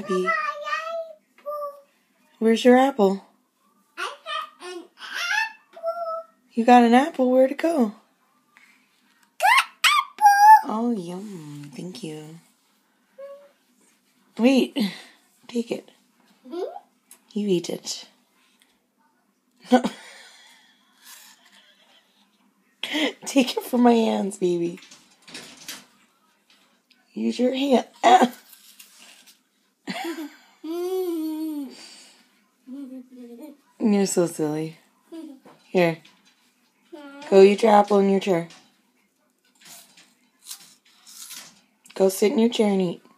happy. Where's your apple? I got an apple. You got an apple? Where'd it go? Got apple. Oh, yum. Thank you. Wait. Take it. You eat it. Take it from my hands, baby. Use your hand. You're so silly. Here. Go eat your apple in your chair. Go sit in your chair and eat.